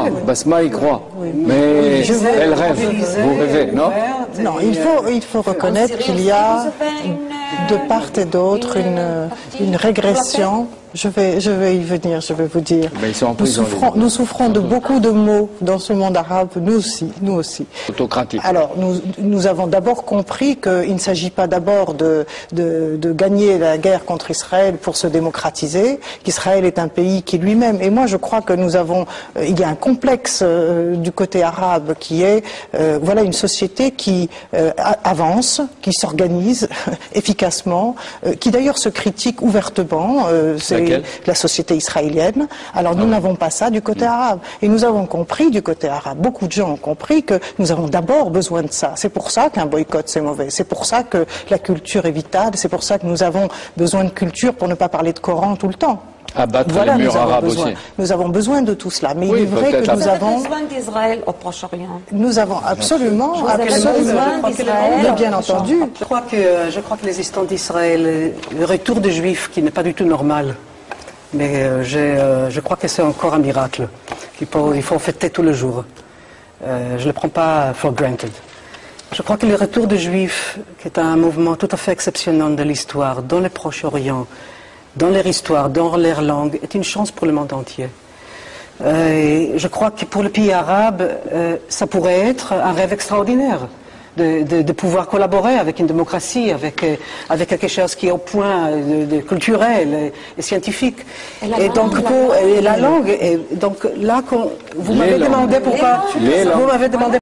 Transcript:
Basma y croit. Mais elle rêve. Vous rêvez, non? Non, il faut reconnaître qu'il y a de part et d'autre une régression. Je vais y venir, je vais vous dire. Nous souffrons de beaucoup de maux dans ce monde arabe, nous aussi. Autocratique. Alors, nous avons d'abord compris qu'il ne s'agit pas d'abord de gagner la guerre contre Israël pour se démocratiser, qu'Israël est un pays qui lui-même, et moi je crois que il y a un complexe du côté arabe qui est, voilà, une société qui avance, qui s'organise efficacement, qui d'ailleurs se critique ouvertement, la société israélienne. Alors nous n'avons pas ça du côté arabe. Et nous avons compris du côté arabe, beaucoup de gens ont compris que nous avons d'abord besoin de ça. C'est pour ça qu'un boycott c'est mauvais. C'est pour ça que la culture est vitale. C'est pour ça que nous avons besoin de culture pour ne pas parler de Coran tout le temps. Abattre les murs arabes aussi. Nous avons besoin de tout cela. Mais il est vrai que nous avons besoin d'Israël au Proche-Orient. Nous avons absolument besoin d'Israël, bien entendu. Je crois que l'existence d'Israël, le retour des Juifs qui n'est pas du tout normal. Mais je crois que c'est encore un miracle il faut fêter tous les jours. Je ne le prends pas for granted. Je crois que le retour des Juifs, qui est un mouvement tout à fait exceptionnel de l'histoire, dans le Proche-Orient, dans leur histoire, dans leur langue, est une chance pour le monde entier. Je crois que pour le pays arabe, ça pourrait être un rêve extraordinaire. De pouvoir collaborer avec une démocratie, avec quelque chose qui est au point de culturel et scientifique. Et donc la langue. Et donc là, vous m'avez demandé pourquoi. Vous m'avez demandé